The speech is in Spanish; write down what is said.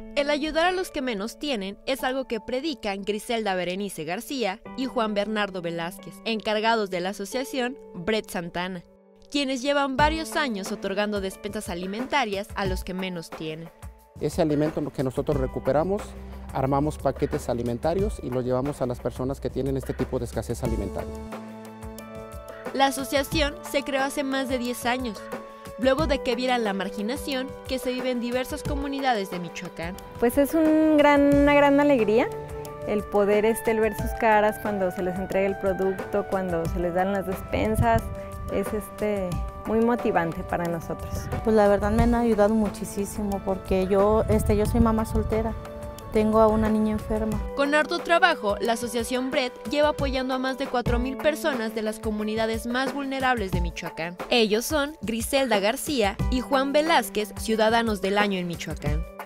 El ayudar a los que menos tienen es algo que predican Griselda Berenice García y Juan Bernardo Velázquez, encargados de la asociación Bread Santana, quienes llevan varios años otorgando despensas alimentarias a los que menos tienen. Ese alimento que nosotros recuperamos, armamos paquetes alimentarios y los llevamos a las personas que tienen este tipo de escasez alimentaria. La asociación se creó hace más de 10 años, luego de que vieran la marginación que se vive en diversas comunidades de Michoacán. Pues es una gran alegría el poder el ver sus caras cuando se les entrega el producto, cuando se les dan las despensas, es muy motivante para nosotros. Pues la verdad me han ayudado muchísimo porque yo soy mamá soltera. Tengo a una niña enferma. Con arduo trabajo, la asociación Bread lleva apoyando a más de 4,000 personas de las comunidades más vulnerables de Michoacán. Ellos son Griselda García y Juan Velázquez, ciudadanos del año en Michoacán.